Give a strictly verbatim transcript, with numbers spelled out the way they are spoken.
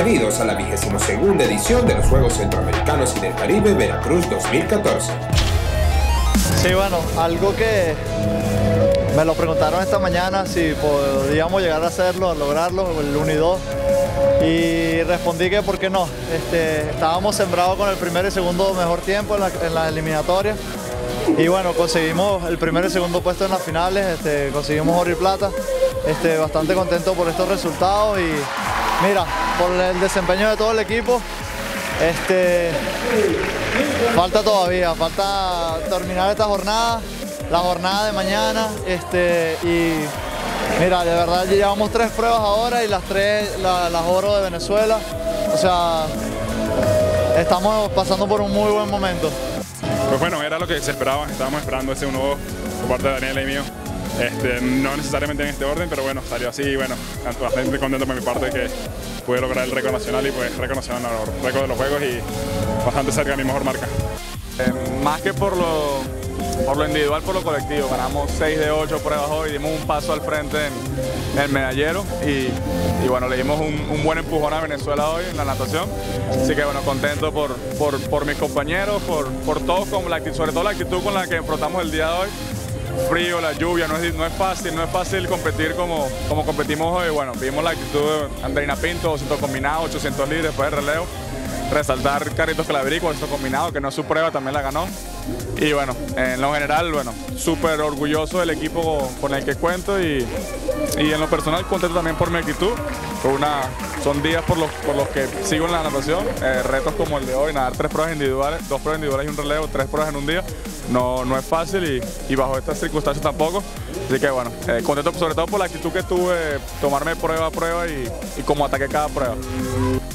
Bienvenidos a la vigésima segunda edición de los Juegos Centroamericanos y del Caribe Veracruz dos mil catorce. Sí, bueno, algo que me lo preguntaron esta mañana, si podíamos llegar a hacerlo, a lograrlo, el uno y dos, y respondí que por qué no. Este, estábamos sembrados con el primer y segundo mejor tiempo en la, en la eliminatoria, y bueno, conseguimos el primer y segundo puesto en las finales, este, conseguimos oro y plata. Este, bastante contento por estos resultados y mira, por el desempeño de todo el equipo, este, falta todavía, falta terminar esta jornada, la jornada de mañana, este, y mira, de verdad llevamos tres pruebas ahora y las tres la, las oro de Venezuela, o sea, estamos pasando por un muy buen momento. Pues bueno, era lo que se esperaba, estábamos esperando ese uno dos por parte de Daniel y mío. Este, no necesariamente en este orden, pero bueno, salió así y bueno, bastante contento por mi parte de que pude lograr el récord nacional y pues récord nacional, el récord de los juegos y bastante cerca de mi mejor marca. Eh, más que por lo, por lo individual, por lo colectivo, ganamos seis de ocho pruebas hoy, dimos un paso al frente en, en el medallero y, y bueno, le dimos un, un buen empujón a Venezuela hoy en la natación, así que bueno, contento por, por, por mis compañeros, por, por todos, con la, sobre todo la actitud con la que enfrentamos el día de hoy. Frío, la lluvia, no es, no es fácil, no es fácil competir como, como competimos hoy. Bueno, vimos la actitud de Andreina Pinto, doscientos combinados, ochocientos libres después del relevo. Resaltar Carlitos Calabrico, esto combinado, que no es su prueba, también la ganó. Y bueno, en lo general, bueno, súper orgulloso del equipo con el que cuento y, y en lo personal contento también por mi actitud. Por una, son días por los, por los que sigo en la natación, eh, retos como el de hoy, nadar tres pruebas individuales, dos pruebas individuales y un relevo, tres pruebas en un día. No, no es fácil y, y bajo estas circunstancias tampoco. Así que bueno, eh, contento sobre todo por la actitud que tuve, tomarme prueba a prueba y, y cómo ataqué cada prueba.